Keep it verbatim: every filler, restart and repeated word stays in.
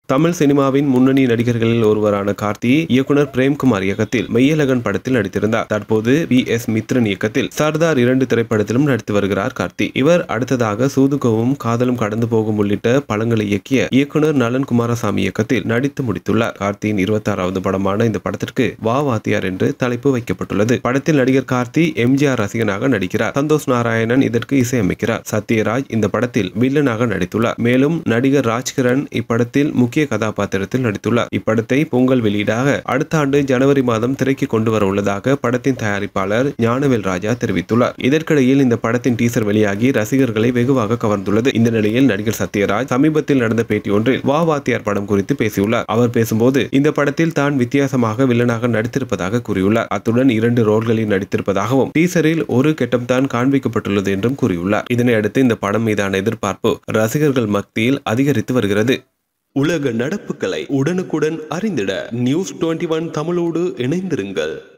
தமிழ் சினிமாவின் முன்னணி நடிகர்களில் ஒருவரான கார்த்தி இயக்குனர் பிரேம்குமார் இயக்கத்தில் மெய்யழகன் படத்தில் நடித்திருந்தார். தற்போது வி எஸ் மித்ரன் இயக்கத்தில் சர்தார் இரண்டு திரைப்படத்திலும் நடித்து வருகிறார் கார்த்தி. இவர் அடுத்ததாக சூதுகவும் காதலும் கடந்து போகும் உள்ளிட்ட படங்களை இயக்கிய இயக்குனர் நலன் குமாரசாமி இயக்கத்தில் நடித்து முடித்துள்ளார். கார்த்தியின் இருபத்தி ஆறாவது படமான இந்த படத்திற்கு வா வாத்தியார் என்று தலைப்பு வைக்கப்பட்டுள்ளது. படத்தில் நடிகர் கார்த்தி எம் ஜி ஆர் ரசிகனாக நடிக்கிறார். சந்தோஷ் நாராயணன் இதற்கு இசையமைக்கிறார். சத்யராஜ் இந்த படத்தில் வில்லனாக நடித்துள்ளார். மேலும் நடிகர் ராஜ்கிரண் இப்படத்தில் முக்கிய கதாபாத்திரத்தில் நடித்துள்ளார். இப்படத்தை பொங்கல் வெளியீடாக அடுத்த ஆண்டு ஜனவரி மாதம் திரைக்கு கொண்டு வர உள்ளதாக படத்தின் தயாரிப்பாளர் ஞானவேல் ராஜா தெரிவித்துள்ளார். இதற்கிடையில் இந்த படத்தின் டீசர் வெளியாகி ரசிகர்களை வெகுவாக கவர்ந்துள்ளது. இந்த நிலையில் நடிகர் சத்யராஜ் சமீபத்தில் நடந்த பேட்டி ஒன்றில் வா வாத்தியார் படம் குறித்து பேசியுள்ளார். அவர் பேசும்போது இந்த படத்தில் தான் வித்தியாசமாக வில்லனாக நடித்திருப்பதாக கூறியுள்ளார். அத்துடன் இரண்டு ரோல்களில் நடித்திருப்பதாகவும் டீசரில் ஒரு கெட்டம் தான் காண்பிக்கப்பட்டுள்ளது என்றும் கூறியுள்ளார். இதனையடுத்து இந்த படம் மீதான எதிர்பார்ப்பு ரசிகர்கள் மத்தியில் அதிகரித்து வருகிறது. உலக நடப்புகளை உடனுக்குடன் அறிந்திட நியூஸ் டுவெண்ட்டி ஒன் தமிழோடு இணைந்திருங்கள்.